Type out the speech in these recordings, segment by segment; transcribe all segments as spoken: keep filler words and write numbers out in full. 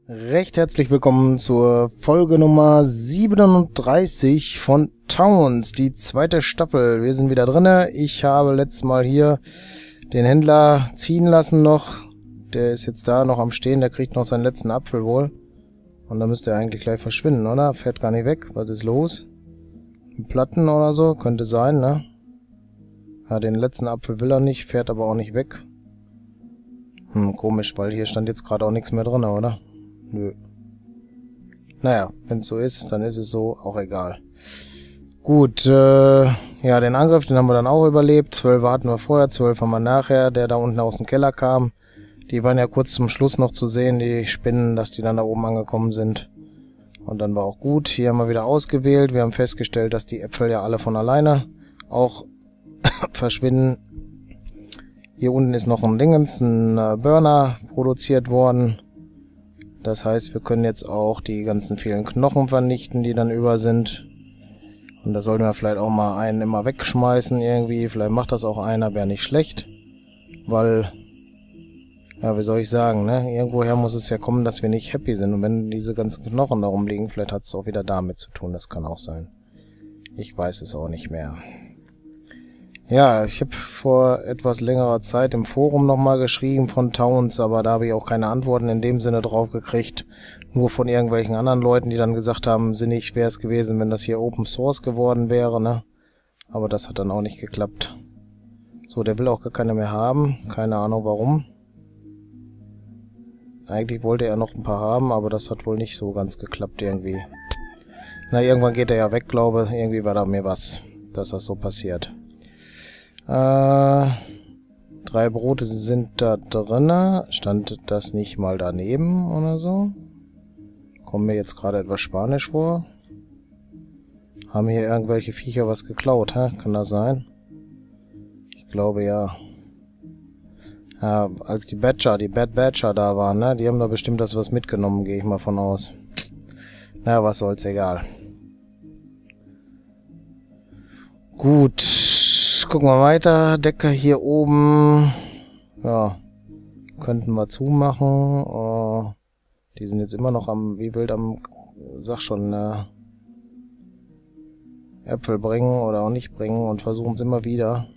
Recht herzlich willkommen zur Folge Nummer siebenunddreißig von Towns, die zweite Staffel. Wir sind wieder drinne. Ich habe letztes Mal hier den Händler ziehen lassen noch. Der ist jetzt da noch am Stehen, der kriegt noch seinen letzten Apfel wohl. Und dann müsste er eigentlich gleich verschwinden, oder? Fährt gar nicht weg. Was ist los? Platten oder so? Könnte sein, ne? Ja, den letzten Apfel will er nicht, fährt aber auch nicht weg. Hm, komisch, weil hier stand jetzt gerade auch nichts mehr drin, oder? Nö. Naja, wenn es so ist, dann ist es so, auch egal. Gut, äh, ja, den Angriff, den haben wir dann auch überlebt. Zwölfer hatten wir vorher, zwölf haben wir nachher, der da unten aus dem Keller kam. Die waren ja kurz zum Schluss noch zu sehen, die Spinnen, dass die dann da oben angekommen sind. Und dann war auch gut. Hier haben wir wieder ausgewählt. Wir haben festgestellt, dass die Äpfel ja alle von alleine auch verschwinden. Hier unten ist noch ein Dingens, ein äh, Burner produziert worden. Das heißt, wir können jetzt auch die ganzen vielen Knochen vernichten, die dann über sind. Und da sollten wir vielleicht auch mal einen immer wegschmeißen irgendwie. Vielleicht macht das auch einer, wäre nicht schlecht. Weil, ja, wie soll ich sagen, ne? Irgendwoher muss es ja kommen, dass wir nicht happy sind. Und wenn diese ganzen Knochen da rumliegen, vielleicht hat es auch wieder damit zu tun. Das kann auch sein. Ich weiß es auch nicht mehr. Ja, ich habe vor etwas längerer Zeit im Forum nochmal geschrieben von Towns, aber da habe ich auch keine Antworten in dem Sinne drauf gekriegt. Nur von irgendwelchen anderen Leuten, die dann gesagt haben, sinnig wäre es gewesen, wenn das hier Open Source geworden wäre, ne? Aber das hat dann auch nicht geklappt. So, der will auch gar keine mehr haben. Keine Ahnung warum. Eigentlich wollte er noch ein paar haben, aber das hat wohl nicht so ganz geklappt irgendwie. Na, irgendwann geht er ja weg, glaube ich. Irgendwie war da mir was, dass das so passiert. Äh, drei Brote sind da drinne. Stand das nicht mal daneben oder so? Kommt mir jetzt gerade etwas Spanisch vor. Haben hier irgendwelche Viecher was geklaut, hä? Kann das sein? Ich glaube ja. Ja, als die Badger, die Bad Badger da waren, ne? Die haben da bestimmt das was mitgenommen, gehe ich mal von aus. Na, was soll's, egal. Gut. Gucken wir weiter. Decke hier oben. Ja. Könnten wir zumachen. Oh, die sind jetzt immer noch am, wie wild am, sag schon, äh, Äpfel bringen oder auch nicht bringen und versuchen es immer wieder.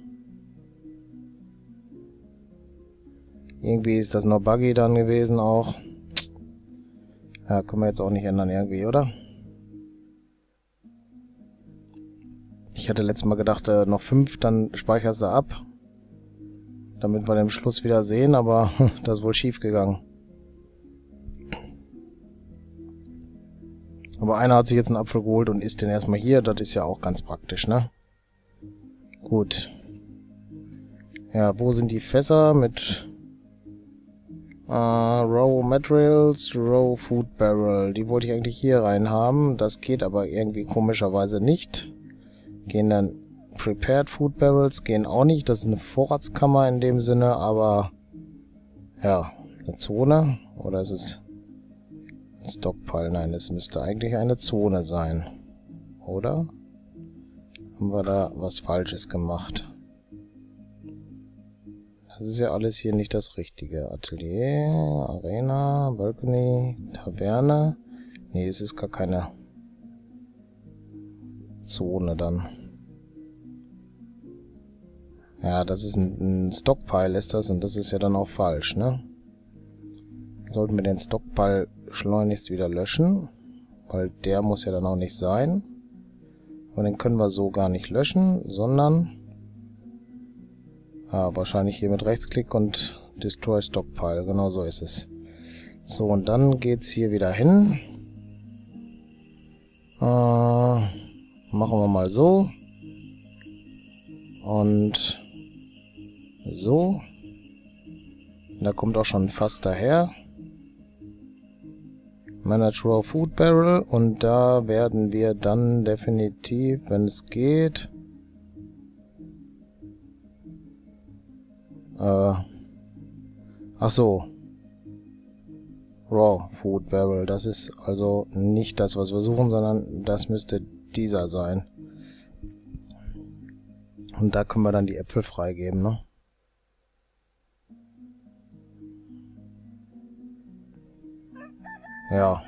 Irgendwie ist das noch buggy dann gewesen auch. Ja, können wir jetzt auch nicht ändern irgendwie, oder? Ich hatte letztes Mal gedacht, äh, noch fünf, dann speicherst du ab. Damit wir den Schluss wieder sehen, aber das ist wohl schief gegangen. Aber einer hat sich jetzt einen Apfel geholt und isst den erstmal hier. Das ist ja auch ganz praktisch, ne? Gut. Ja, wo sind die Fässer mit äh, Raw Materials, Raw Food Barrel? Die wollte ich eigentlich hier rein haben. Das geht aber irgendwie komischerweise nicht. Gehen dann Prepared Food Barrels, gehen auch nicht. Das ist eine Vorratskammer in dem Sinne, aber ja, eine Zone. Oder ist es ein Stockpile? Nein, es müsste eigentlich eine Zone sein. Oder? Haben wir da was Falsches gemacht? Das ist ja alles hier nicht das Richtige. Atelier, Arena, Balcony, Taverne. Nee, es ist gar keine Zone dann. Ja, das ist ein, ein Stockpile ist das und das ist ja dann auch falsch, ne? Sollten wir den Stockpile schleunigst wieder löschen, weil der muss ja dann auch nicht sein. Und den können wir so gar nicht löschen, sondern ah, wahrscheinlich hier mit Rechtsklick und Destroy Stockpile, genau so ist es. So, und dann geht's hier wieder hin. Äh, machen wir mal so. Und so. Da kommt auch schon fast daher. Manage Raw Food Barrel. Und da werden wir dann definitiv, wenn es geht... Äh, ach so. Raw Food Barrel. Das ist also nicht das, was wir suchen, sondern das müsste dieser sein. Und da können wir dann die Äpfel freigeben, ne? Ja.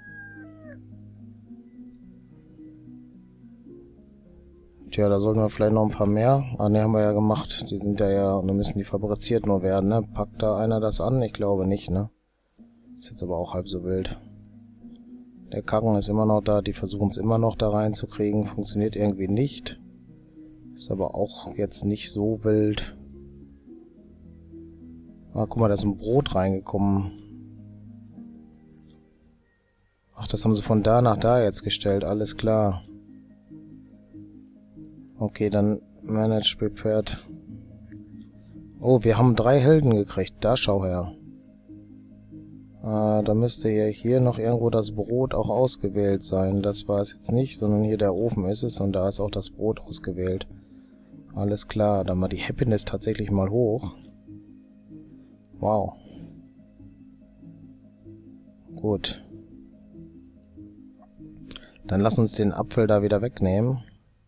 Tja, da sollten wir vielleicht noch ein paar mehr. Ah, ne, haben wir ja gemacht. Die sind ja ja, und dann müssen die fabriziert nur werden, ne? Packt da einer das an? Ich glaube nicht, ne? Ist jetzt aber auch halb so wild. Der Karren ist immer noch da, die versuchen es immer noch da reinzukriegen. Funktioniert irgendwie nicht. Ist aber auch jetzt nicht so wild. Ah, guck mal, da ist ein Brot reingekommen. Ach, das haben sie von da nach da jetzt gestellt, alles klar. Okay, dann Manage Prepared. Oh, wir haben drei Helden gekriegt. Da schau her. Äh, da müsste ja hier noch irgendwo das Brot auch ausgewählt sein. Das war es jetzt nicht, sondern hier der Ofen ist es und da ist auch das Brot ausgewählt. Alles klar, dann mal die Happiness tatsächlich mal hoch. Wow. Gut. Dann lass uns den Apfel da wieder wegnehmen.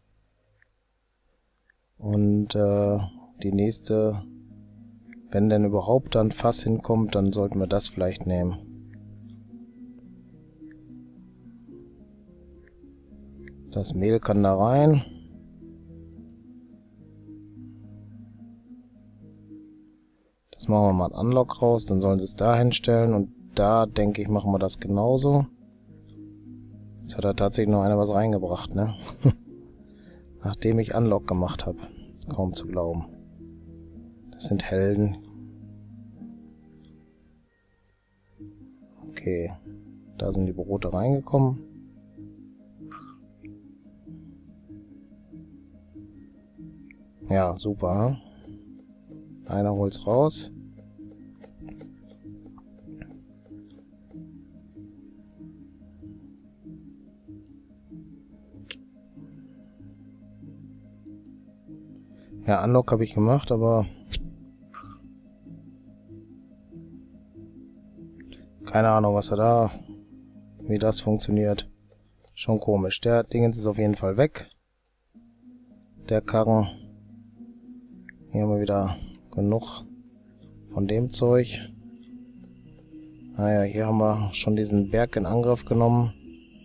Und äh, die nächste, wenn denn überhaupt dann Fass hinkommt, dann sollten wir das vielleicht nehmen. Das Mehl kann da rein. Das machen wir mal ein Unlock raus, dann sollen sie es da hinstellen und da, denke ich, machen wir das genauso. Jetzt hat er tatsächlich noch einer was reingebracht, ne? Nachdem ich Unlock gemacht habe. Kaum zu glauben. Das sind Helden. Okay. Da sind die Brote reingekommen. Ja, super. Einer holt's raus. Ja, Unlock habe ich gemacht, aber keine Ahnung, was er da, wie das funktioniert. Schon komisch. Der Dingens ist auf jeden Fall weg. Der Karren. Hier haben wir wieder genug von dem Zeug. Naja, hier haben wir schon diesen Berg in Angriff genommen.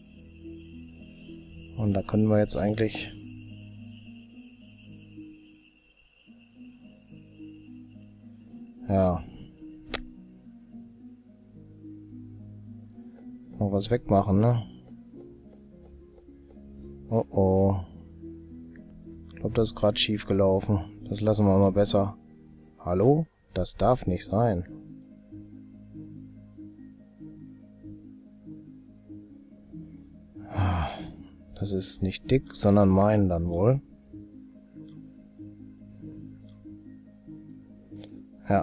Und da können wir jetzt eigentlich ja noch was wegmachen, ne? Oh oh. Ich glaube, das ist gerade schief gelaufen. Das lassen wir mal besser. Hallo? Das darf nicht sein. Das ist nicht dick, sondern mein dann wohl. Ja.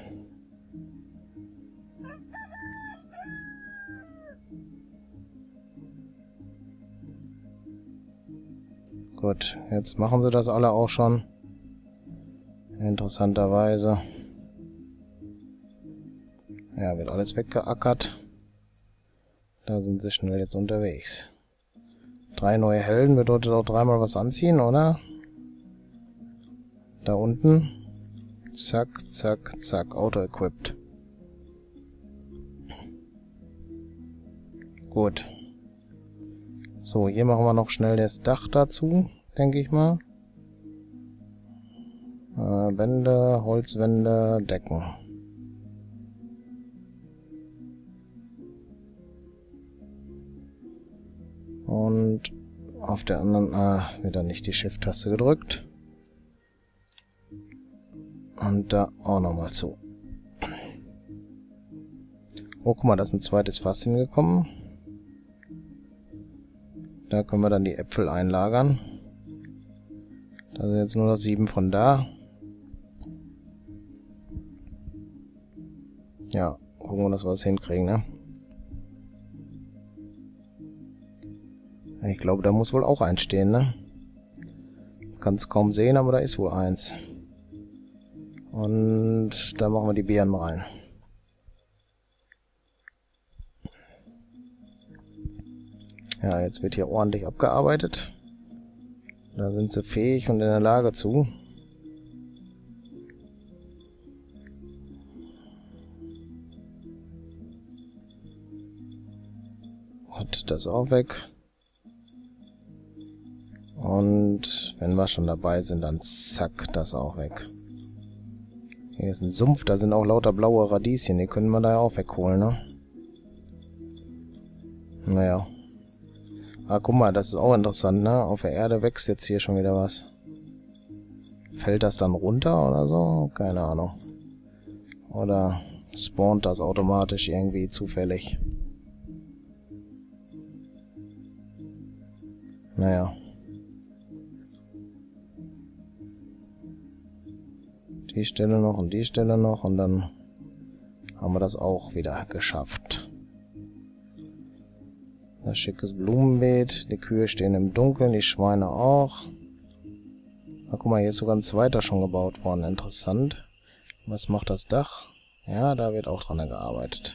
Gut, jetzt machen sie das alle auch schon. Interessanterweise. Ja, wird alles weggeackert. Da sind sie schnell jetzt unterwegs. Drei neue Helden bedeutet auch dreimal was anziehen, oder? Da unten. Zack, zack, zack. Auto-equipped. Gut. So, hier machen wir noch schnell das Dach dazu, denke ich mal. Äh, Wände, Holzwände, Decken. Und auf der anderen, ah, wieder nicht die Shift-Taste gedrückt. Und da auch nochmal zu. Oh, guck mal, da ist ein zweites Fass hingekommen. Da können wir dann die Äpfel einlagern. Da sind jetzt nur noch sieben von da. Ja, gucken wir, dass wir das hinkriegen, ne? Ich glaube, da muss wohl auch eins stehen, ne? Kann es kaum sehen, aber da ist wohl eins. Und da machen wir die Beeren rein. Ja, jetzt wird hier ordentlich abgearbeitet. Da sind sie fähig und in der Lage zu. Gut, das auch weg. Und wenn wir schon dabei sind, dann zack, das auch weg. Hier ist ein Sumpf, da sind auch lauter blaue Radieschen. Die können wir da ja auch wegholen, ne? Naja. Ah, guck mal, das ist auch interessant, ne? Auf der Erde wächst jetzt hier schon wieder was. Fällt das dann runter oder so? Keine Ahnung. Oder spawnt das automatisch irgendwie zufällig? Naja. Die Stelle noch und die Stelle noch und dann haben wir das auch wieder geschafft. Das schickes Blumenbeet. Die Kühe stehen im Dunkeln, die Schweine auch. Na, guck mal, hier ist sogar ein zweiter schon gebaut worden. Interessant. Was macht das Dach? Ja, da wird auch dran gearbeitet.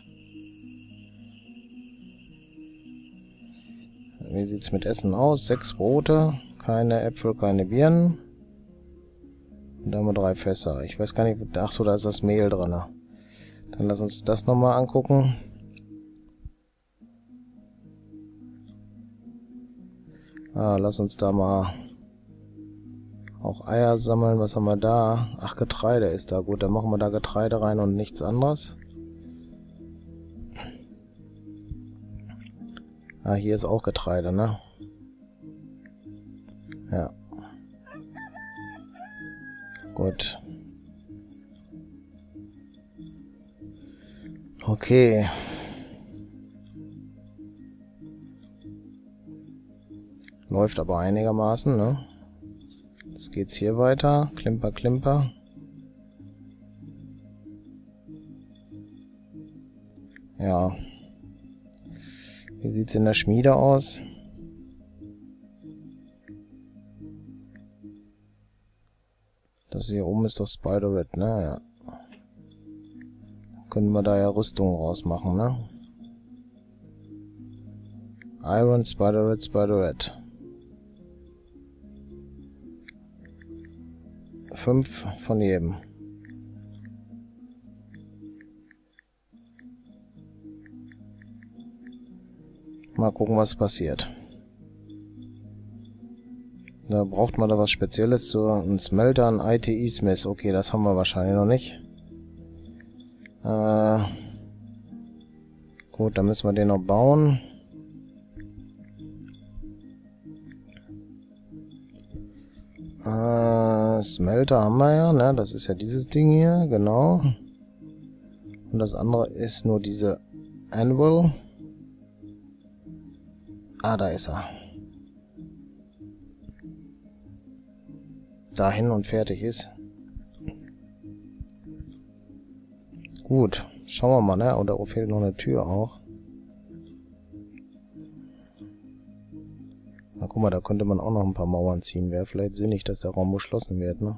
Wie sieht's mit Essen aus? Sechs Brote, keine Äpfel, keine Birnen. Und da haben wir drei Fässer. Ich weiß gar nicht, ach so, da ist das Mehl drin. Dann lass uns das nochmal angucken. Ah, lass uns da mal auch Eier sammeln. Was haben wir da? Ach, Getreide ist da. Gut, dann machen wir da Getreide rein und nichts anderes. Ah, hier ist auch Getreide, ne? Ja. Gut. Okay. Läuft aber einigermaßen, ne? Jetzt geht's hier weiter. Klimper, klimper. Ja. Wie sieht's in der Schmiede aus? Das hier oben ist doch Spider-Red, ne? Ja. Können wir da ja Rüstung rausmachen, ne? Iron, Spider-Red, Spider-Red. Fünf von jedem. Mal gucken, was passiert. Da braucht man da was Spezielles zu einem Smelter, ein I T E-Smith. Okay, das haben wir wahrscheinlich noch nicht. Äh, gut, dann müssen wir den noch bauen. Äh, Smelter haben wir ja, ne? Das ist ja dieses Ding hier, genau. Und das andere ist nur diese Anvil. Ah, da ist er. Dahin und fertig ist. Gut, schauen wir mal, ne? Und da fehlt noch eine Tür auch. Na guck mal, da könnte man auch noch ein paar Mauern ziehen. Wäre vielleicht sinnig, dass der Raum geschlossen wird, ne?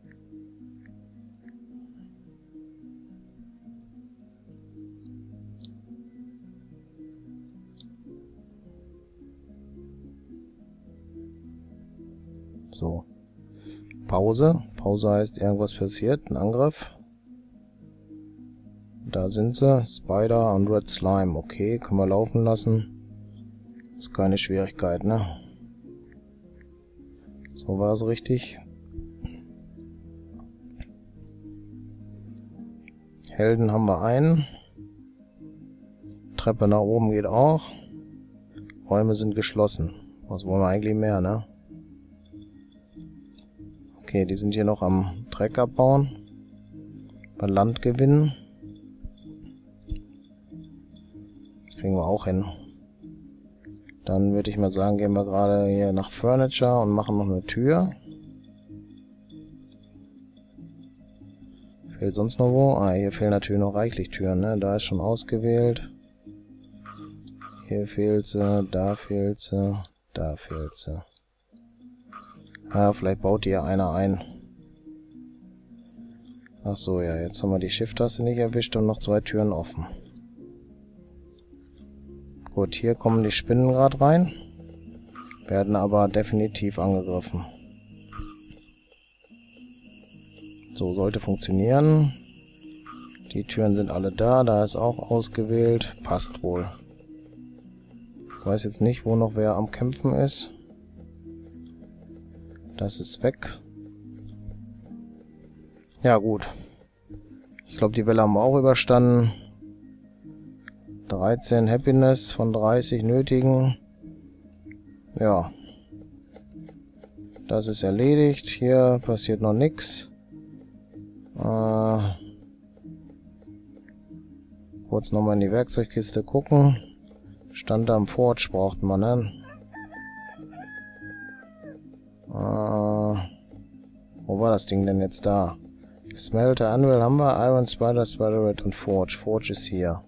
So. Pause. Pause heißt, irgendwas passiert. Ein Angriff. Da sind sie. Spider und Red Slime. Okay, können wir laufen lassen. Ist keine Schwierigkeit, ne? So war es richtig. Helden haben wir einen. Treppe nach oben geht auch. Räume sind geschlossen. Was wollen wir eigentlich mehr, ne? Okay, die sind hier noch am Dreck abbauen. Bei Land gewinnen. Kriegen wir auch hin. Dann würde ich mal sagen, gehen wir gerade hier nach Furniture und machen noch eine Tür. Fehlt sonst noch wo? Ah, hier fehlen natürlich noch reichlich Türen, ne? Da ist schon ausgewählt. Hier fehlt sie, da fehlt sie, da fehlt sie. Ah, vielleicht baut hier einer ein. Ach so, ja, jetzt haben wir die Shift-Taste nicht erwischt und noch zwei Türen offen. Gut, hier kommen die Spinnen gerade rein. Werden aber definitiv angegriffen. So, sollte funktionieren. Die Türen sind alle da, da ist auch ausgewählt. Passt wohl. Ich weiß jetzt nicht, wo noch wer am Kämpfen ist. Das ist weg. Ja, gut. Ich glaube, die Welle haben wir auch überstanden. dreizehn Happiness von dreißig nötigen. Ja. Das ist erledigt. Hier passiert noch nichts. Äh, kurz nochmal in die Werkzeugkiste gucken. Stand da am Forge, braucht man, ne? Äh, wo war das Ding denn jetzt da? Smelter, Anvil haben wir. Iron, Spider, Spider-Red und Forge. Forge ist hier.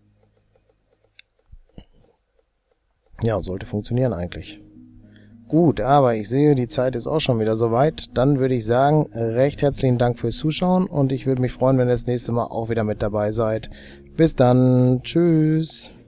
Ja, sollte funktionieren eigentlich. Gut, aber ich sehe, die Zeit ist auch schon wieder soweit. Dann würde ich sagen, recht herzlichen Dank fürs Zuschauen und ich würde mich freuen, wenn ihr das nächste Mal auch wieder mit dabei seid. Bis dann. Tschüss.